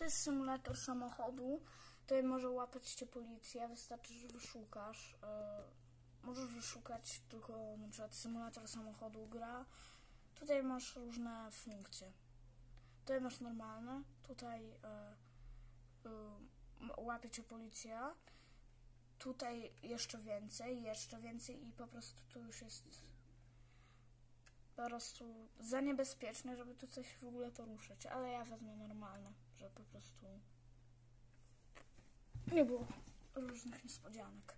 To jest symulator samochodu. Tutaj może łapać cię policja, wystarczy, że wyszukasz. Możesz wyszukać tylko na przykład symulator samochodu gra. Tutaj masz różne funkcje. Tutaj masz normalne, tutaj łapie cię policja. Tutaj jeszcze więcej i po prostu tu już jest po prostu za niebezpieczne, żeby tu coś w ogóle poruszać, ale ja wezmę normalne, żeby po prostu nie było różnych niespodzianek.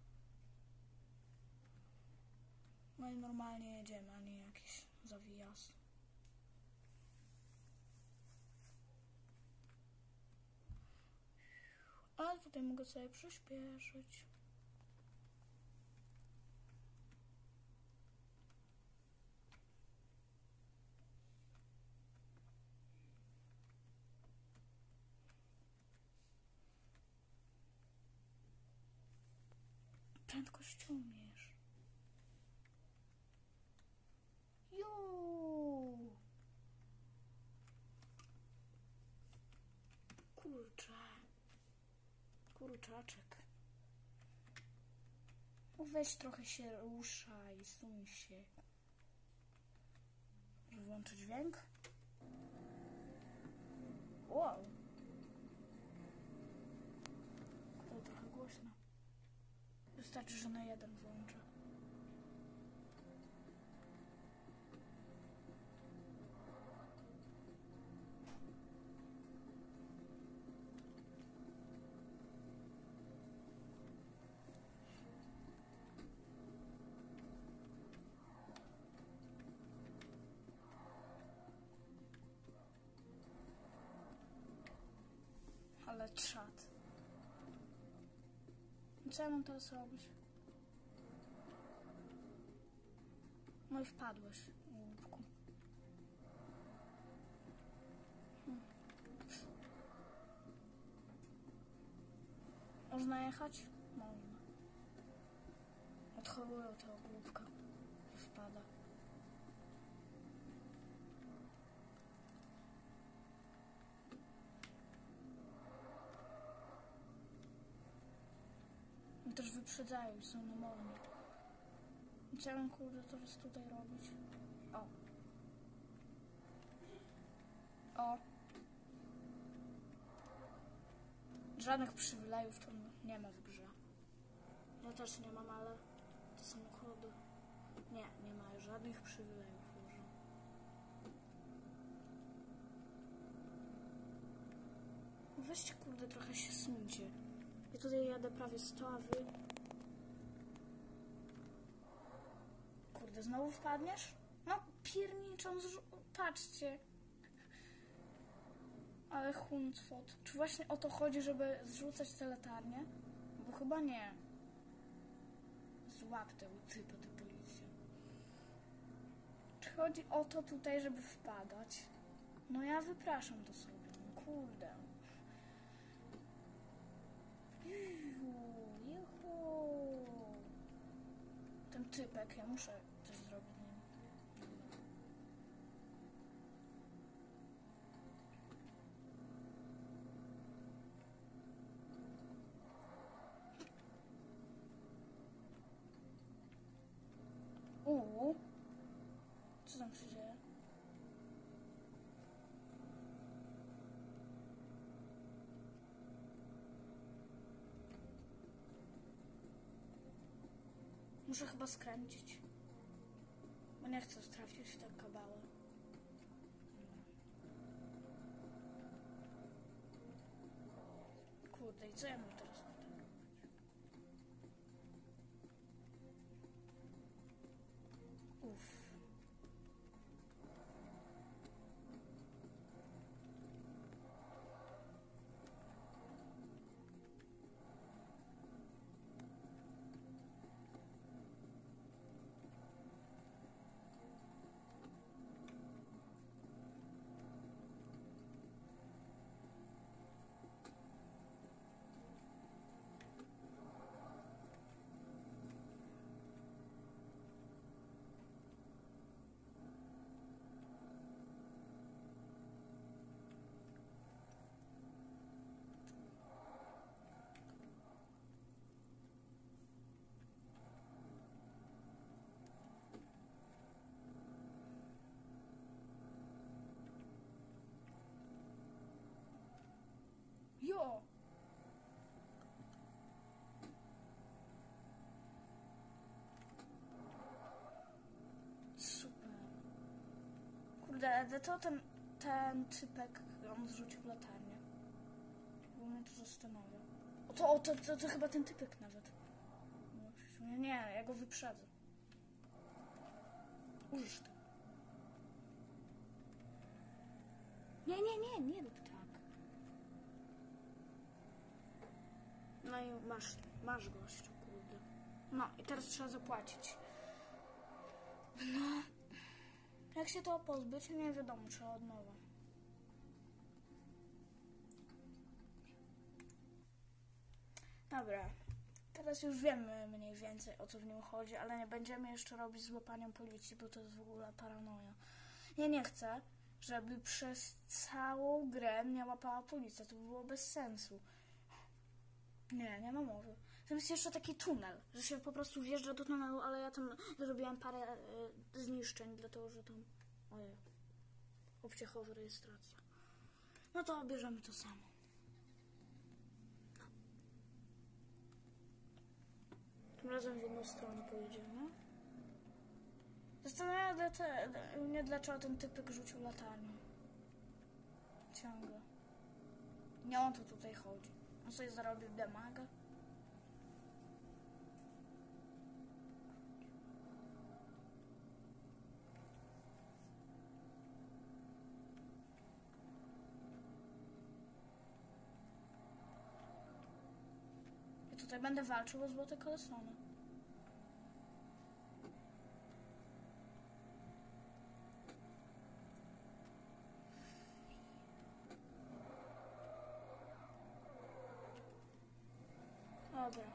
No i normalnie jedziemy, a nie jakiś zawijas. Ale tutaj mogę sobie przyspieszyć. Prędkość umiesz. Juuu. Kurczaczek. Weź trochę się ruszaj, suń się. Może włączyć dźwięk? Wow. To trochę głośno. Wystarczy, że na jeden włączę. Ale czad. Co ja mam teraz robić? No i wpadłeś, głupku. Można jechać? Można. Odchowują tego głupka i wpada. I też wyprzedzają i są namolni. Co ja mam kurde teraz tutaj robić? O. Żadnych przywilejów to nie ma w grze. Ja też nie mam, ale te samochody... Nie mają żadnych przywilejów w grze. Weźcie kurde, trochę się suńcie. Ja tutaj jadę prawie 100, a wy... Kurde, znowu wpadniesz? No pierniczą, patrzcie. Ale huncwot. Czy właśnie o to chodzi, żeby zrzucać te latarnie? Bo chyba nie. Złap tego typa, tę policję. Czy chodzi o to tutaj, żeby wpadać? No ja wypraszam to sobie. No kurde. Juhu. Ten typek, ja muszę coś zrobić z nim. Co tam się dzieje? Muszę chyba skręcić. Bo nie chcę trafić w tę kabałę. Kurde, i co ja mam teraz tutaj? Uff. to ten typek, on zrzucił latarnię. Bo mnie to zastanawia. To chyba ten typek nawet. Nie, ja go wyprzedzę. Użysz to. Nie rób tak. No i masz gościu, kurde. No i teraz trzeba zapłacić. No. Jak się to pozbyć? Nie wiadomo, trzeba od nowa. Dobra. Teraz już wiemy mniej więcej, o co w nim chodzi, ale nie będziemy jeszcze robić z łapaniem policji, bo to jest w ogóle paranoja. Ja nie chcę, żeby przez całą grę mnie łapała policja. To by było bez sensu. Nie ma mowy. Tam jest jeszcze taki tunel, że się po prostu wjeżdża do tunelu, ale ja tam zrobiłam parę zniszczeń, dlatego że tam... Ojej. Obciechowa rejestracja. No to bierzemy to samo. Tym razem w jedną stronę pojedziemy. Zastanawiam mnie, dlaczego ten typek rzucił latarnię. Ciągle. Nie o to tutaj chodzi. On sobie zarobił damagę. Ja tutaj będę walczył o złote kalesony. Dobra.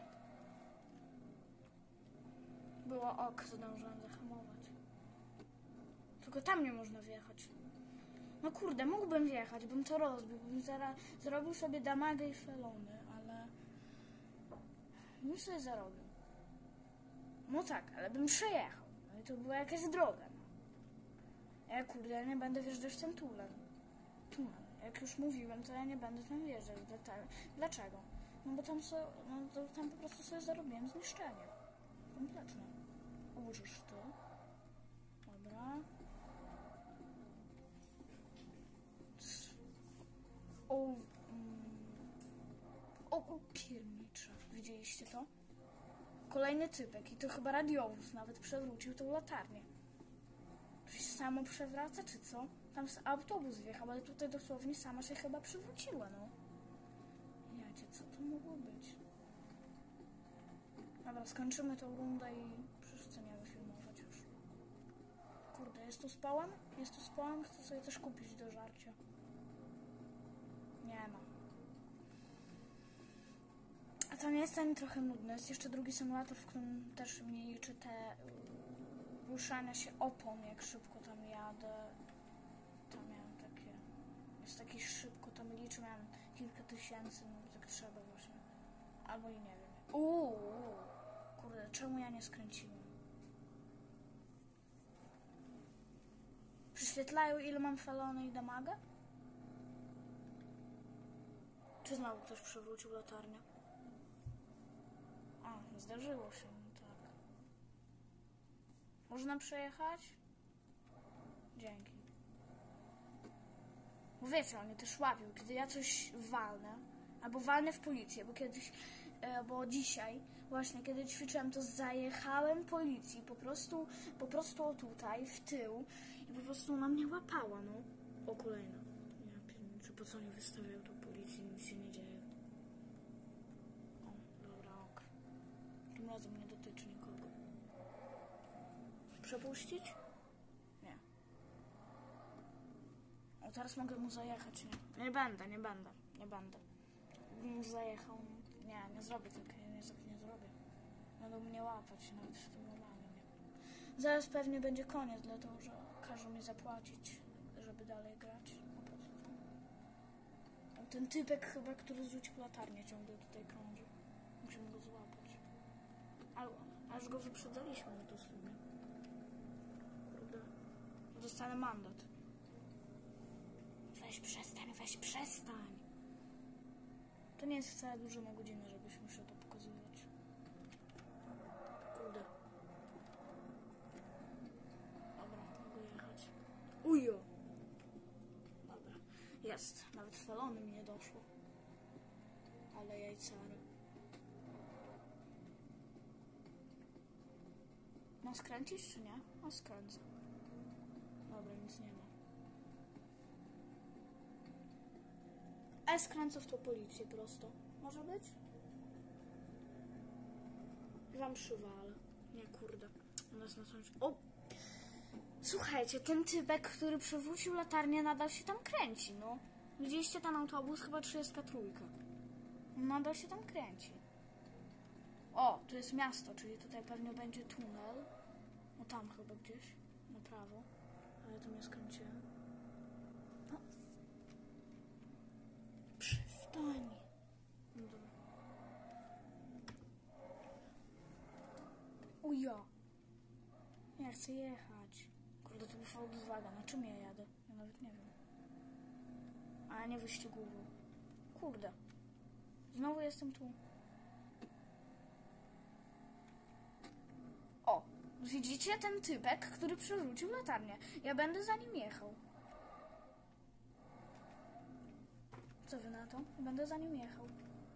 Było ok, zdążyłam zahamować. Tylko tam nie można wjechać. No kurde, mógłbym wjechać, bym to rozbił, bym zarobił sobie damagę i felony, ale... bym sobie zarobił. No tak, ale bym przejechał. No i to była jakaś droga. No. Ja kurde, nie będę wjeżdżać w ten tunel. Jak już mówiłem, to ja nie będę tam wjeżdżać. Dlaczego? No bo tam po prostu sobie zarobiłem zniszczenie. Kompletnie. Użysz to. Dobra. O piernicze. Widzieliście to? Kolejny typek i to chyba radiowóz nawet przewrócił tą latarnię. To się samo przewraca, czy co? Tam autobus wjechał, ale tutaj dosłownie sama się chyba przewróciła, no. Jacie, co to mogło być? Dobra, skończymy tą rundę i przeceniamy filmować już. Kurde, jest tu spałem? Jest tu spałem? Chcę sobie też kupić do żarcia. Nie ma. A tam jest ten trochę nudny. Jest jeszcze drugi symulator, w którym też mnie liczy te ruszania się opon, jak szybko tam jadę. Tam miałem takie... Jest taki szybko, tam liczy, miałem kilka tysięcy, no tak trzeba właśnie. Albo i nie wiem. Kurde, czemu ja nie skręciłem? Przyświetlają, ile mam felony i damagę? Czy znowu ktoś przewrócił latarnię? A, zdarzyło się, tak. Można przejechać? Dzięki. Bo wiecie, oni też łapią, kiedy ja coś walnę, albo walnę w policję, bo kiedyś, bo dzisiaj, właśnie kiedy ćwiczyłem, to zajechałem policji, po prostu o tutaj, w tył i po prostu ona mnie łapała, no. O, kolejna. Ja pierniczę, po co oni wystawiają tą policję, nic się nie dzieje. O, dobra, ok. Tym razem nie dotyczy nikogo. Przepuścić? Nie. O, teraz mogę mu zajechać, nie? Nie będę. Gdybym mu zajechał, nie zrobię tego, nie zrobię. Będą mnie łapać, nawet w tym normalnie. Zaraz pewnie będzie koniec, dlatego że każą mi zapłacić, żeby dalej grać. Po prostu. O, ten typek chyba, który zrzucił latarnię, ciągle tutaj krąży. Musimy go złapać. Aż go wyprzedzaliśmy, no to sobie. Kurde. Dostanę mandat. Weź przestań. To nie jest wcale dużo na godzinę, żebyś musiał to pokazywać. Kurde. Dobra, mogę jechać. Ujo! jest. Nawet falony mi nie doszło. Ale jajcary. No skręcisz czy nie? No skręcę. Dobra, nic nie ma. A skręcę w tą policję prosto. Może być? Wam przywalę. Nie, kurde. U nas na sądzie. O! Słuchajcie, ten typek, który przewrócił latarnię, nadal się tam kręci, no. Widzieliście ten autobus? Chyba 33. Nadal się tam kręci. O, tu jest miasto, czyli tutaj pewnie będzie tunel. No tam chyba gdzieś. Na prawo. Ale tu nie skręciłem. No. Przystań. No dobra. O ja. Ja chcę jechać. Kurde, to był Volkswagen. Na czym ja jadę? Ja nawet nie wiem. A nie wyścigową. Kurde. Znowu jestem tu. O, widzicie ten typek, który przewrócił latarnię. Ja będę za nim jechał. Co wy na to? Będę za nim jechał.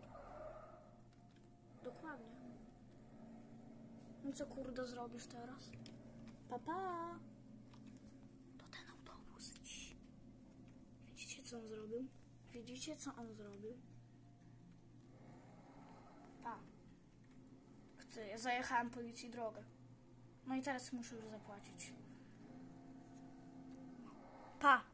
Dokładnie. No co kurde zrobisz teraz? Papa! To ten autobus. Widzicie co on zrobił? Widzicie co on zrobił? Pa. Ja zajechałem policji drogę. No i teraz muszę już zapłacić. Pa!